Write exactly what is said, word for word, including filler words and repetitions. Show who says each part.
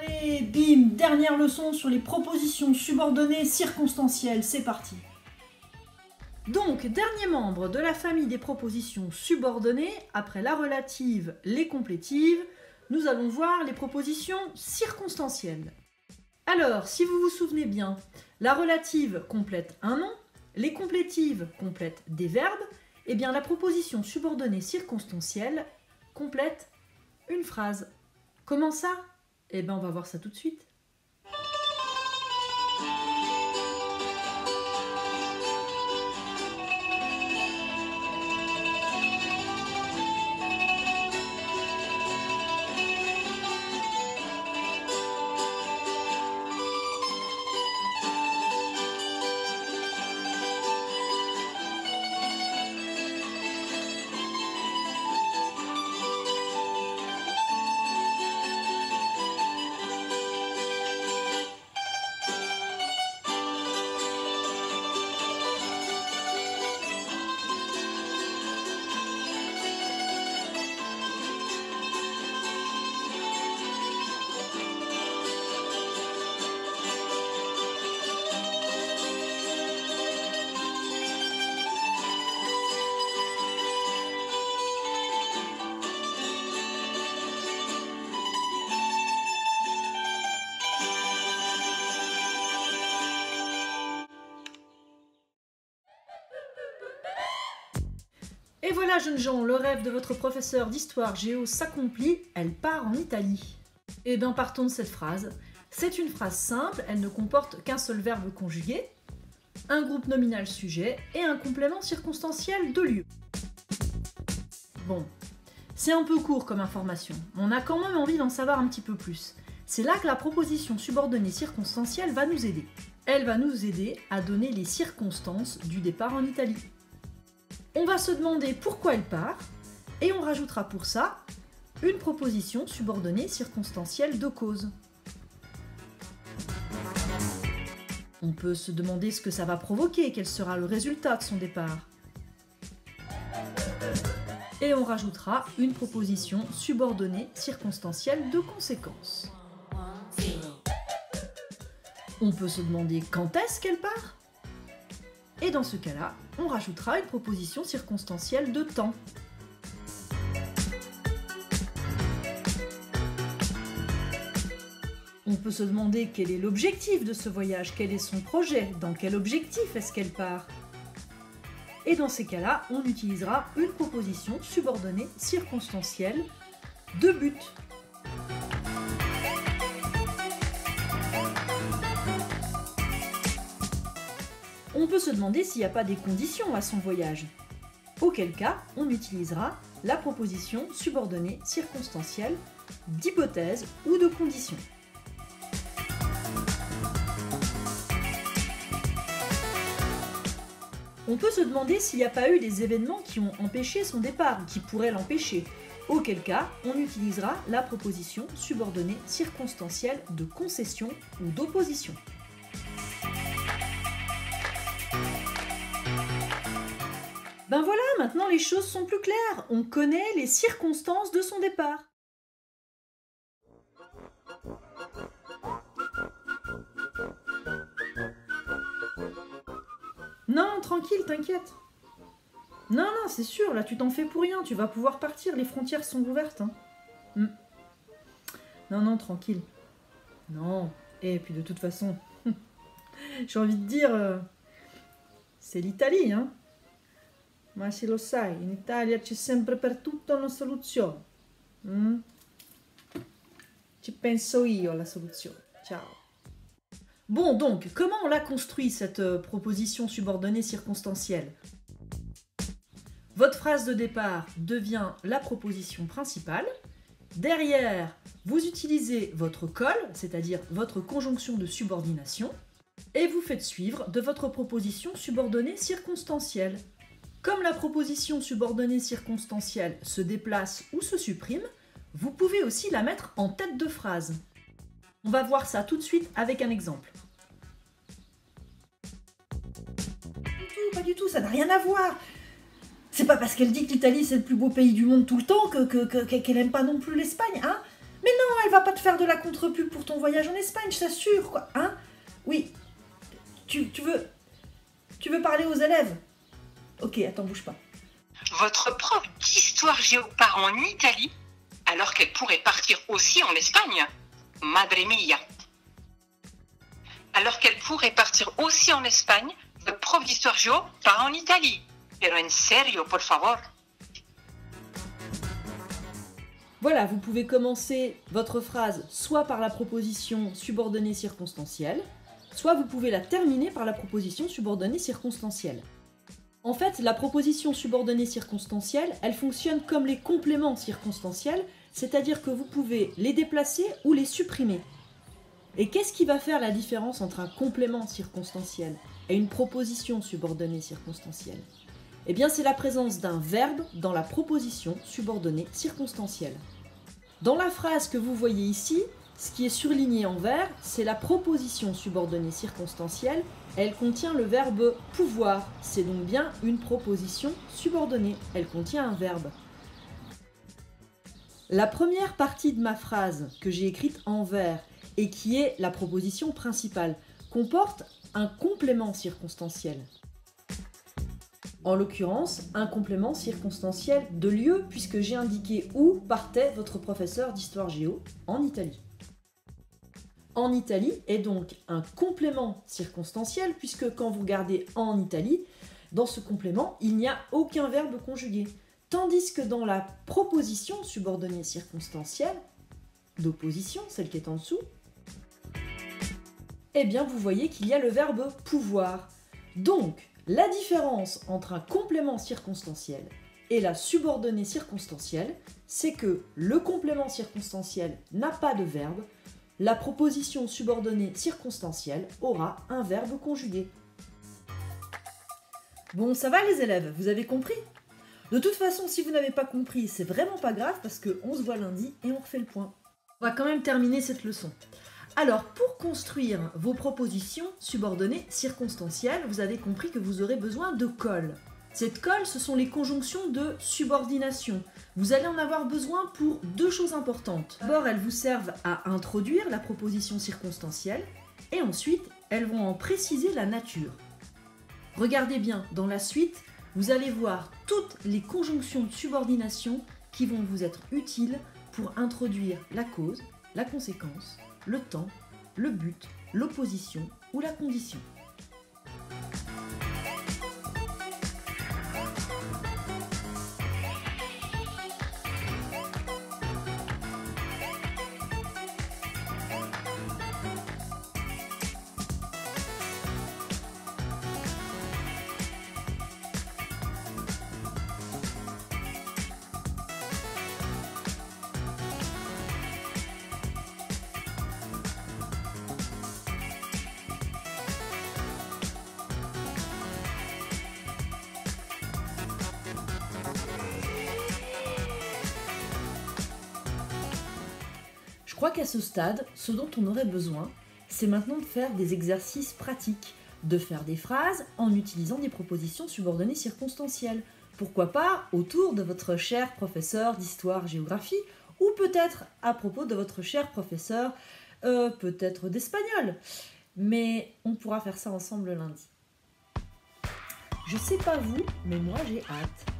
Speaker 1: Allez, bim, dernière leçon sur les propositions subordonnées circonstancielles, c'est parti. Donc, dernier membre de la famille des propositions subordonnées, après la relative, les complétives, nous allons voir les propositions circonstancielles. Alors, si vous vous souvenez bien, la relative complète un nom, les complétives complètent des verbes, et bien la proposition subordonnée circonstancielle complète une phrase. Comment ça? Eh bien, on va voir ça tout de suite. Et voilà, jeunes gens, le rêve de votre professeur d'histoire géo s'accomplit, elle part en Italie. Et bien partons de cette phrase. C'est une phrase simple, elle ne comporte qu'un seul verbe conjugué, un groupe nominal sujet et un complément circonstanciel de lieu. Bon, c'est un peu court comme information, mais on a quand même envie d'en savoir un petit peu plus. C'est là que la proposition subordonnée circonstancielle va nous aider. Elle va nous aider à donner les circonstances du départ en Italie. On va se demander pourquoi elle part, et on rajoutera pour ça une proposition subordonnée circonstancielle de cause. On peut se demander ce que ça va provoquer, quel sera le résultat de son départ. Et on rajoutera une proposition subordonnée circonstancielle de conséquence. On peut se demander quand est-ce qu'elle part ? Et dans ce cas-là, on rajoutera une proposition circonstancielle de temps. On peut se demander quel est l'objectif de ce voyage, quel est son projet, dans quel objectif est-ce qu'elle part. Et dans ces cas-là, on utilisera une proposition subordonnée circonstancielle de but. On peut se demander s'il n'y a pas des conditions à son voyage. Auquel cas, on utilisera la proposition subordonnée circonstancielle d'hypothèse ou de condition. On peut se demander s'il n'y a pas eu des événements qui ont empêché son départ, ou qui pourraient l'empêcher. Auquel cas, on utilisera la proposition subordonnée circonstancielle de concession ou d'opposition. Ben voilà, maintenant les choses sont plus claires. On connaît les circonstances de son départ. Non, tranquille, t'inquiète. Non, non, c'est sûr, là tu t'en fais pour rien. Tu vas pouvoir partir, les frontières sont ouvertes. Hein. Mm. Non, non, tranquille. Non, et puis de toute façon, j'ai envie de dire, euh, c'est l'Italie, hein. Ma se lo sai, in Italia c'è sempre per tutto una soluzione. Mm? Ci penso io alla soluzione. Ciao. Bon, donc, comment on l'a construit, cette euh, proposition subordonnée circonstancielle? Votre phrase de départ devient la proposition principale. Derrière, vous utilisez votre col, c'est-à-dire votre conjonction de subordination, et vous faites suivre de votre proposition subordonnée circonstancielle. Comme la proposition subordonnée circonstancielle se déplace ou se supprime, vous pouvez aussi la mettre en tête de phrase. On va voir ça tout de suite avec un exemple. Pas du tout, pas du tout, ça n'a rien à voir. C'est pas parce qu'elle dit que l'Italie c'est le plus beau pays du monde tout le temps que, que, que, qu'elle aime pas non plus l'Espagne, hein? Mais non, elle va pas te faire de la contre-pub pour ton voyage en Espagne, je t'assure, quoi. Hein? Oui. Tu, tu veux... Tu veux parler aux élèves? Ok, attends, bouge pas.
Speaker 2: Votre prof d'histoire géo part en Italie alors qu'elle pourrait partir aussi en Espagne. Madre mia. Alors qu'elle pourrait partir aussi en Espagne, votre prof d'histoire géo part en Italie. Pero en serio, por favor.
Speaker 1: Voilà, vous pouvez commencer votre phrase soit par la proposition subordonnée circonstancielle, soit vous pouvez la terminer par la proposition subordonnée circonstancielle. En fait, la proposition subordonnée circonstancielle, elle fonctionne comme les compléments circonstanciels, c'est-à-dire que vous pouvez les déplacer ou les supprimer. Et qu'est-ce qui va faire la différence entre un complément circonstanciel et une proposition subordonnée circonstancielle? Eh bien, c'est la présence d'un verbe dans la proposition subordonnée circonstancielle. Dans la phrase que vous voyez ici, ce qui est surligné en vert, c'est la proposition subordonnée circonstancielle. Elle contient le verbe pouvoir. C'est donc bien une proposition subordonnée. Elle contient un verbe. La première partie de ma phrase que j'ai écrite en vert et qui est la proposition principale comporte un complément circonstanciel. En l'occurrence, un complément circonstanciel de lieu puisque j'ai indiqué où partait votre professeur d'histoire géo en Italie. En Italie est donc un complément circonstanciel puisque quand vous regardez en Italie, dans ce complément, il n'y a aucun verbe conjugué. Tandis que dans la proposition subordonnée circonstancielle, d'opposition, celle qui est en dessous, eh bien vous voyez qu'il y a le verbe pouvoir. Donc, la différence entre un complément circonstanciel et la subordonnée circonstancielle, c'est que le complément circonstanciel n'a pas de verbe, la proposition subordonnée circonstancielle aura un verbe conjugué. Bon, ça va les élèves, vous avez compris? De toute façon, si vous n'avez pas compris, c'est vraiment pas grave parce qu'on se voit lundi et on refait le point. On va quand même terminer cette leçon. Alors, pour construire vos propositions subordonnées circonstancielles, vous avez compris que vous aurez besoin de colle. Cette colle, ce sont les conjonctions de subordination. Vous allez en avoir besoin pour deux choses importantes. D'abord, elles vous servent à introduire la proposition circonstancielle et ensuite, elles vont en préciser la nature. Regardez bien, dans la suite, vous allez voir toutes les conjonctions de subordination qui vont vous être utiles pour introduire la cause, la conséquence, le temps, le but, l'opposition ou la condition. Je crois qu'à ce stade, ce dont on aurait besoin, c'est maintenant de faire des exercices pratiques, de faire des phrases en utilisant des propositions subordonnées circonstancielles. Pourquoi pas autour de votre cher professeur d'histoire-géographie ou peut-être à propos de votre cher professeur euh, peut-être d'espagnol. Mais on pourra faire ça ensemble lundi. Je sais pas vous, mais moi j'ai hâte.